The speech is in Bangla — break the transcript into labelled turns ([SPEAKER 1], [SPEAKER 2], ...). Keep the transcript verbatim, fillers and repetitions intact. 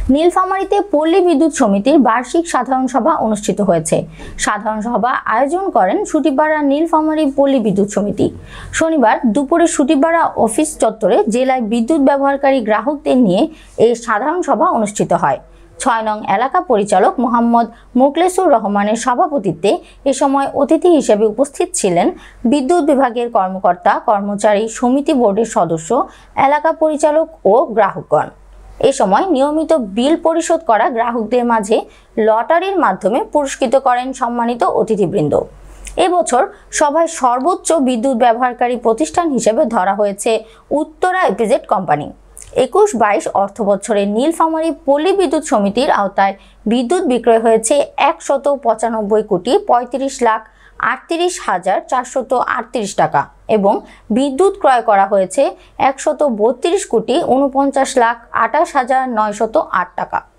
[SPEAKER 1] নীলফামারীতে পল্লী বিদ্যুৎ সমিতির বার্ষিক সাধারণ সভা অনুষ্ঠিত হয়েছে। সাধারণ সভা আয়োজন করেন সুটিপাড়া নীলফামারী পল্লী বিদ্যুৎ সমিতি। শনিবার দুপুরে সুটিপাড়া অফিস চত্বরে জেলায় বিদ্যুৎ ব্যবহারকারী গ্রাহকদের নিয়ে এই সাধারণ সভা অনুষ্ঠিত হয়। ছয় নং এলাকা পরিচালক মোহাম্মদ মোখলেসুর রহমানের সভাপতিত্বে এ সময় অতিথি হিসেবে উপস্থিত ছিলেন বিদ্যুৎ বিভাগের কর্মকর্তা, কর্মচারী, সমিতি বোর্ডের সদস্য, এলাকা পরিচালক ও গ্রাহকগণ। এ সময় নিয়মিত বিল পরিশোধ করা গ্রাহকদের মাঝে লটারির মাধ্যমে পুরস্কৃত করেন সম্মানিত অতিথিবৃন্দ। এবছর সভায় সর্বোচ্চ বিদ্যুৎ ব্যবহারকারী প্রতিষ্ঠান হিসেবে ধরা হয়েছে উত্তরা ইপিজেড কোম্পানি। একুশ বাইশ অর্থ বছরে নীলফামারী পল্লী বিদ্যুৎ সমিতির আওতায় বিদ্যুৎ বিক্রয় হয়েছে একশত পঁচানব্বই কোটি পঁয়ত্রিশ লাখ আটত্রিশ হাজার চারশত আটত্রিশ টাকা এবং বিদ্যুৎ ক্রয় করা হয়েছে একশত বত্রিশ কোটি উনপঞ্চাশ লাখ আঠাশ হাজার নয়শত আট টাকা।